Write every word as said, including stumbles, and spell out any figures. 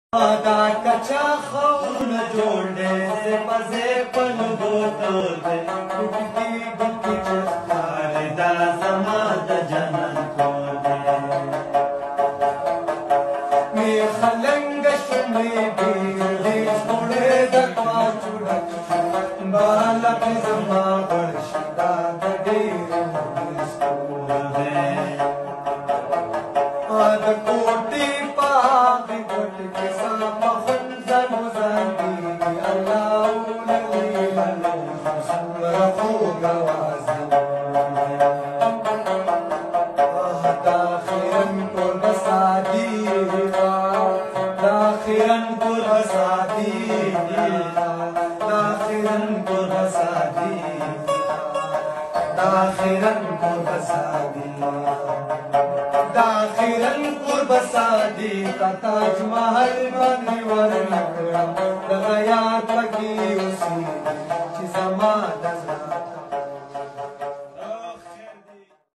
دا کچا خونه جوړ دې زپه زپه لوګو تور دې ګوټکي ګوټکي چښکار دا زما د جنت کور دې میخه لنګه شونډې ډېر دې خوړې د کاچوړک بالا کې زما غړ شي دا د ډېرې مهمې ستور دې د کوټې په هغې ګوټ کې ساپه خنځنو زنګي الله وللې هلو څومره خوږ اواز دا خیرن کور به سادېږه دا خیرن کور به سادېږه دا خیرن کور به سادېږه دا خیرن کور به سادېږه دا خیرن کور بسادی تا تاج محل باندې ورنکړم دغه یاد پکې اوسي